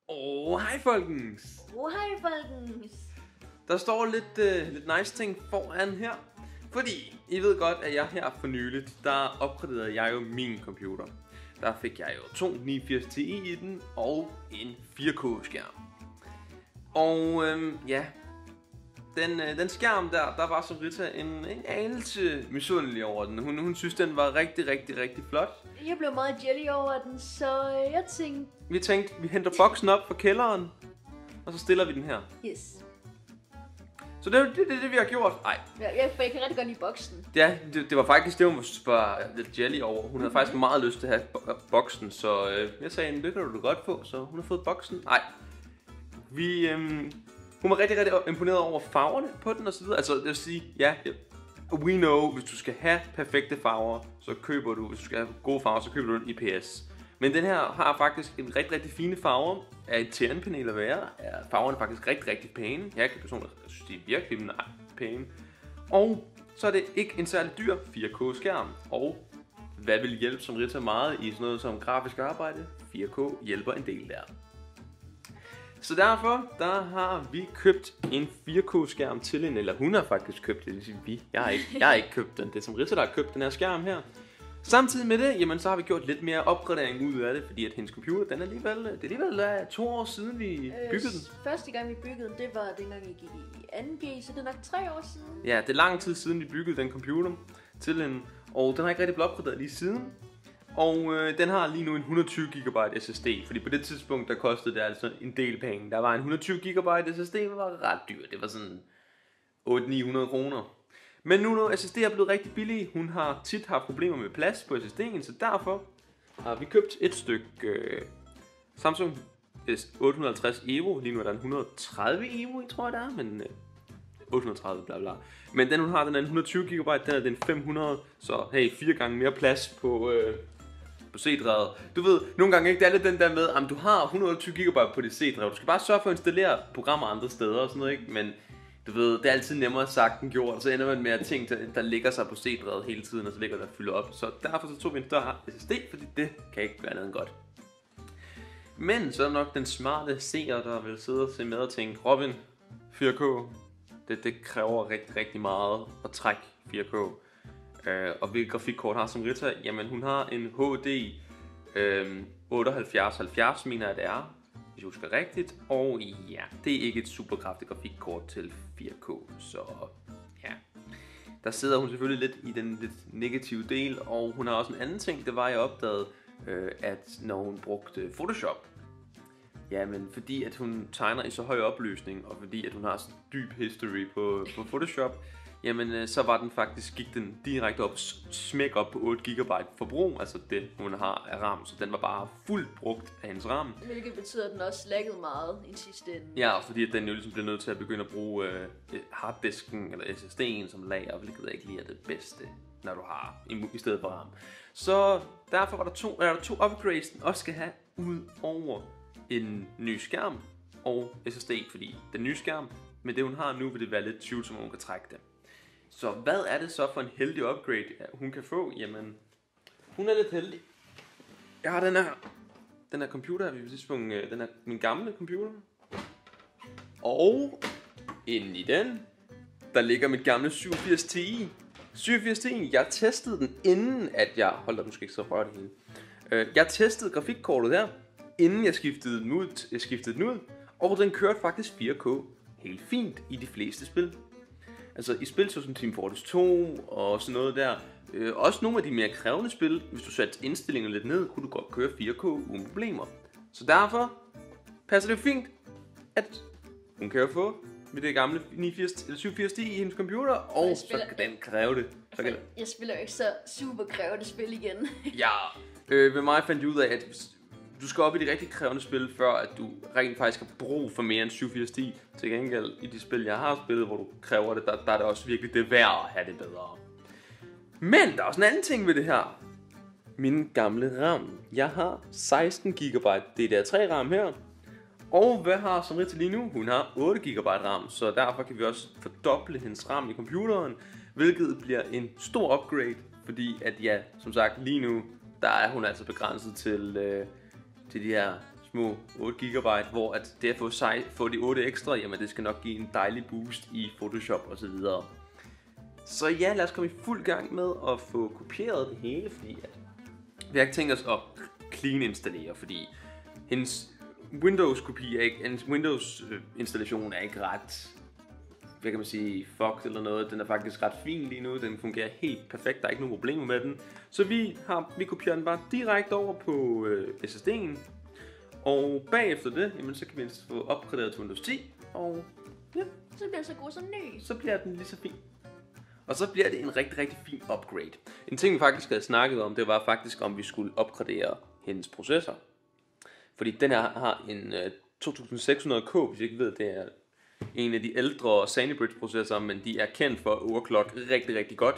Hej folkens! Hej folkens! Der står lidt nice ting foran her. Fordi I ved godt, at jeg her for nyligt, der opgraderede jeg jo min computer. Der fik jeg jo to 89 Ti i den og en 4K skærm. Og ja, den skærm der var som Rita en anelse misundelig over den. Hun synes den var rigtig flot. Jeg blev meget jelly over den, så jeg tænkte... Vi tænkte, vi henter boksen op fra kælderen, og så stiller vi den her. Yes. Så det er det, vi har gjort. Ej. Jeg kan rigtig godt lide boksen. Ja, det var faktisk det, hun var lidt jelly over. Hun havde faktisk meget lyst til at have boksen, så jeg sagde, det kan du godt få, så hun har fået boksen. Nej, hun var rigtig imponeret over farverne på den og så videre. Altså, det vil sige, ja, we know, hvis du skal have perfekte farver, så køber du, hvis du skal have gode farver, så køber du en IPS. Men den her har faktisk en rigtig fine farver. Er et TN-panel at være, er farverne faktisk rigtig pæne. Jeg kan personligt synes, de er virkelig pæne. Og så er det ikke en særlig dyr 4K skærm. Og hvad vil hjælpe som Rita meget i sådan noget som grafisk arbejde? 4K hjælper en del der. Så derfor, der har vi købt en 4K skærm til en, eller hun har faktisk købt det, vi. Jeg har ikke købt den, det er som Rita, der har købt den her skærm her. Samtidig med det, jamen så har vi gjort lidt mere opgradering ud af det, fordi at hendes computer, det er alligevel 2 år siden vi byggede den. Første gang vi byggede den, det var dengang jeg gik i 2G, så det er nok 3 år siden. Ja, det er lang tid siden vi byggede den computer til hende, og den har ikke rigtig blevet opgraderet lige siden. Og den har lige nu en 120 GB SSD, fordi på det tidspunkt der kostede det altså en del penge. Der var en 120 GB SSD, der var ret dyr, det var sådan 800-900 kroner. Men nu når SSD er blevet rigtig billig, hun har tit haft problemer med plads på SSD'en, så derfor har vi købt et stykke Samsung S850 Evo. Lige nu er der en 130 Evo, tror jeg der er, men 830 bla bla. Men den hun har, den er en 120 GB, den er den 500, så hey, 4 gange mere plads på C-drevet. Du ved, nogle gange ikke, det er lidt den der med, at du har 120 GB på dit C-drev. Du skal bare sørge for at installere programmer andre steder og sådan noget, ikke? Men du ved, det er altid nemmere sagt end gjort, så ender man med at ting, der ligger sig på C-drevet hele tiden, og så ligger der fylder op. Så derfor så tog vi en større SSD, fordi det kan ikke være noget godt. Men så er nok den smarte seer, der vil sidde og se med og tænke, Robin, 4K, det kræver rigtig meget at trække 4K. Og hvilket grafikkort har som Rita? Jamen hun har en HD 7870, mener jeg det er, hvis jeg husker rigtigt. Og ja, det er ikke et super kraftigt grafikkort til 4K, så ja. Der sidder hun selvfølgelig lidt i den lidt negative del, og hun har også en anden ting, det var jeg opdagede, at når hun brugte Photoshop, jamen fordi at hun tegner i så høj opløsning, og fordi at hun har så dyb history på Photoshop, jamen så var den faktisk, gik den direkte op, smæk op på 8 GB forbrug, altså det hun har af RAM, så den var bare fuldt brugt af hendes RAM. Hvilket betyder, at den også laggede meget i sidste ende. Ja, fordi at den jo ligesom bliver nødt til at begynde at bruge harddisken eller SSD'en som lager, hvilket ikke lige er det bedste, når du har i stedet for RAM. Så derfor var der to upgrades, den også skal have ud over en ny skærm og SSD, fordi den nye skærm, med det hun har nu, vil det være lidt tvivlsomt, om hun kan trække det. Så hvad er det så for en heldig upgrade, hun kan få? Jamen, hun er lidt heldig. Jeg har den her computer, den er min gamle computer. Og inde i den, der ligger mit gamle 87 Ti. 87 Ti, jeg testede den inden at jeg, hold da, nu skal ikke så røre det hele. Jeg testede grafikkortet her, inden jeg skiftede den ud. Og den kørte faktisk 4K helt fint i de fleste spil. Altså i spil som Team Fortress 2 og sådan noget der. Også nogle af de mere krævende spil, hvis du satte indstillingen lidt ned, kunne du godt køre 4K uden problemer. Så derfor passer det fint, at hun kan jo få med det gamle 87 Ti i hendes computer, og så kan den kræve det. Jeg spiller jo ikke så super krævende spil igen. Ja, ved mig fandt jeg ud af, at du skal op i de rigtig krævende spil, før at du rent faktisk har brug for mere end 87 Ti. Til gengæld i de spil, jeg har spillet, hvor du kræver det, der er det også virkelig det værd at have det bedre. Men der er også en anden ting ved det her. Min gamle RAM. Jeg har 16 GB DDR3 RAM her. Og hvad har som Rita lige nu? Hun har 8 GB RAM, så derfor kan vi også fordoble hendes RAM i computeren, hvilket bliver en stor upgrade, fordi at ja, som sagt lige nu, der er hun altså begrænset til de her små 8 GB, hvor at det at få de 8 ekstra, jamen det skal nok give en dejlig boost i Photoshop og så videre. Så ja, lad os komme i fuld gang med at få kopieret det hele, fordi at vi har ikke tænkt os at clean installere, fordi hendes Windows-kopi er ikke, hendes Windows-installation er ikke ret, hvad kan man sige, fucked eller noget. Den er faktisk ret fin lige nu, den fungerer helt perfekt, der er ikke nogen problemer med den. Så vi kopierer den bare direkte over på SSD'en, og bagefter det, jamen, så kan vi få opgraderet til Windows 10, og ja, så bliver det så god som ny. Så bliver den lige så fin. Og så bliver det en rigtig, rigtig fin upgrade. En ting vi faktisk havde snakket om, det var faktisk om vi skulle opgradere hendes processor. Fordi den her har en 2600K, hvis I ikke ved, det er en af de ældre Sandy Bridge processorer, men de er kendt for at overclock rigtig, rigtig godt.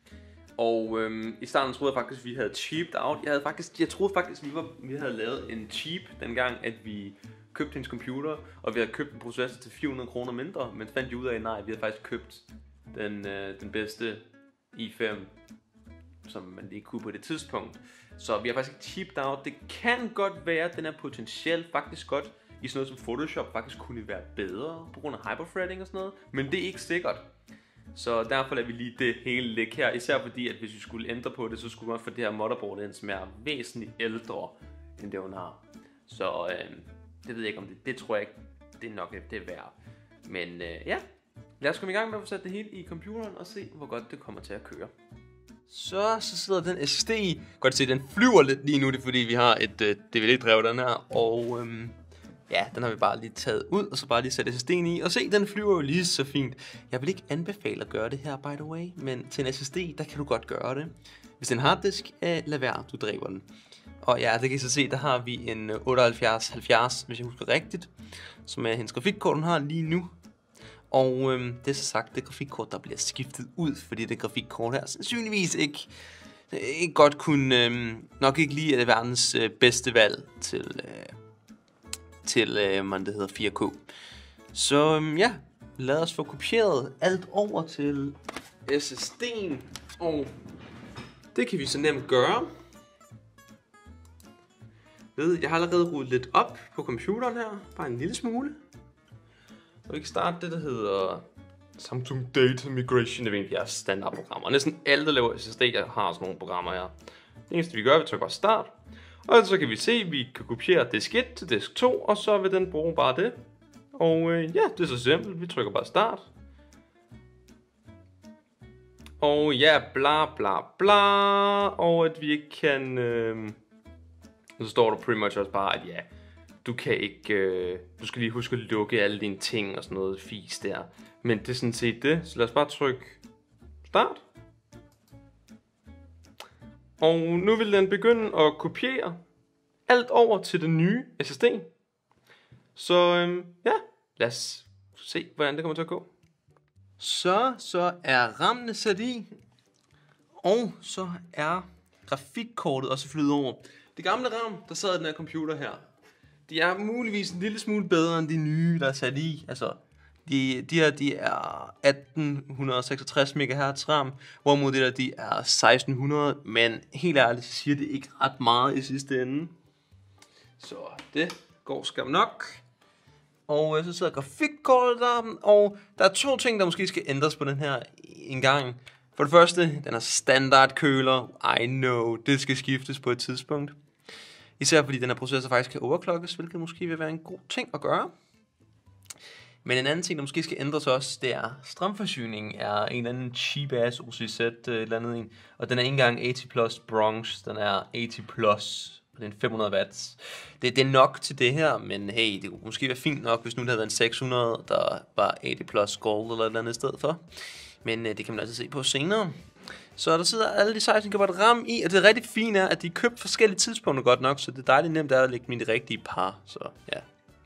Og i starten troede jeg faktisk, at vi havde cheaped out. Jeg troede faktisk, at vi havde lavet en cheap dengang, at vi købte hendes computer, og vi havde købt en processor til 400 kroner mindre, men fandt ud af, at nej, vi havde faktisk købt den bedste i5, som man lige kunne på det tidspunkt. Så vi har faktisk ikke cheaped out. Det kan godt være, at den er potentielt faktisk godt i sådan noget som Photoshop faktisk kunne være bedre på grund af hyperthreading og sådan noget, men det er ikke sikkert. Så derfor lader vi lige det hele ligge her, især fordi at hvis vi skulle ændre på det, så skulle man få det her motherboard ind, som er væsentligt ældre end det hun har. Så det ved jeg ikke om det tror jeg ikke, det er nok det er værd. Men ja, lad os komme i gang med at få sat det hele i computeren og se hvor godt det kommer til at køre. Så sidder den SSD i. Godt se, den flyver lidt lige nu, det er fordi vi har et DVD-drev den her, og ja, den har vi bare lige taget ud, og så bare lige sat SSD'en i, og se, den flyver jo lige så fint. Jeg vil ikke anbefale at gøre det her, by the way, men til en SSD, der kan du godt gøre det. Hvis det er en harddisk, lad være, du dræber den. Og ja, det kan I så se, der har vi en 7870, hvis jeg husker rigtigt, som er hendes grafikkort, hun har lige nu. Og det er så sagt, det grafikkort, der bliver skiftet ud, fordi det grafikkort her sandsynligvis ikke godt kunne, nok ikke lige er verdens bedste valg til man det hedder 4K. Så ja, lad os få kopieret alt over til SSD'en, og det kan vi så nemt gøre. Jeg har allerede rullet lidt op på computeren her, bare en lille smule. Og vi kan starte det, der hedder Samsung Data Migration. Det er egentlig standardprogrammer. Næsten alle, der laver SSD, har sådan nogle programmer her. Det eneste vi gør, vi trykker bare start. Og så kan vi se, at vi kan kopiere disk 1 til disk 2, og så vil den bruge bare det. Og ja, det er så simpelt. Vi trykker bare start. Og ja, bla bla bla. Og at vi ikke kan... så står der pretty much også bare, at ja, du kan ikke... du skal lige huske at lukke alle dine ting og sådan noget fis der. Men det er sådan set det. Så lad os bare trykke start. Og nu vil den begynde at kopiere alt over til den nye SSD. Så ja, lad os se, hvordan det kommer til at gå. Så er rammene sat i, og så er grafikkortet også flyttet over. Det gamle RAM, der sad i den her computer her, de er muligvis en lille smule bedre end de nye, der er sat i. Altså, de er 1866 MHz RAM, hvorimod det der, de er 1600, men helt ærligt, så siger det ikke ret meget i sidste ende. Så det går skam nok. Og så sidder grafikkortet der, og der er to ting, der måske skal ændres på den her en gang. For det første, den er standard køler. I know, det skal skiftes på et tidspunkt. Især fordi den her processor faktisk kan overclockes, hvilket måske vil være en god ting at gøre. Men en anden ting, der måske skal ændres også, det er strømforsyningen er en eller anden cheap-ass OCZ eller andet en. Og den er ikke engang 80 Plus Bronx, den er 80 Plus. Det er en 500 watts. Det er nok til det her, men hey, det kunne måske være fint nok, hvis nu det havde været en 600, der var 80 Plus Gold eller et eller andet sted for. Men det kan man altså se på senere. Så der sidder alle de 16 GB RAM i, og det rigtig fine er, at de er købt forskellige tidspunkter godt nok, så det er dejligt nemt at lægge dem i de rigtige par. Så ja.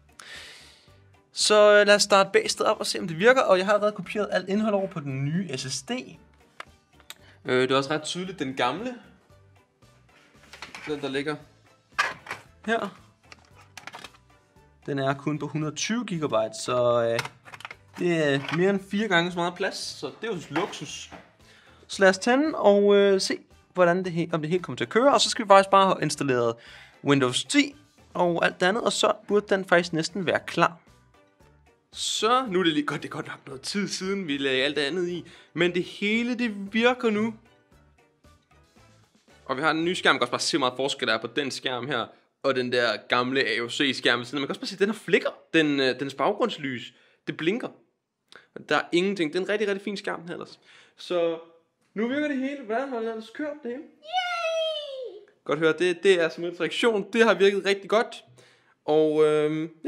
Så lad os starte bastet op og se, om det virker, og jeg har allerede kopieret alt indhold over på den nye SSD. Det er også ret tydeligt, den gamle, den der ligger her, den er kun på 120 GB, så det er mere end 4 gange så meget plads, så det er jo luksus. Så lad os tænde og se, hvordan om det helt kommer til at køre, og så skal vi faktisk bare have installeret Windows 10 og alt det andet, og så burde den faktisk næsten være klar. Så, nu er det lige godt, det er godt nok noget tid siden, vi lagde alt det andet i, men det hele, det virker nu. Og vi har en ny skærm, man kan også bare se meget forskel der på den skærm her, og den der gamle AOC-skærm. Man kan også bare se, at den har flikker, dens baggrundslys, det blinker. Der er ingenting, det er en rigtig, rigtig fin skærm her ellers. Så nu virker det hele, hvordan har det ellers kørt det hele? Yay! Godt høre, det er simpelthen reaktion, det har virket rigtig godt. Og ja,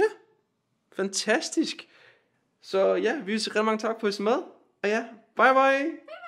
fantastisk. Så ja, vi vil sige rigtig mange tak for at I så med. Og ja, bye bye.